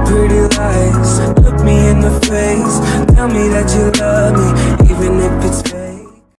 pretty lies. Look me in the face, tell me that you love me.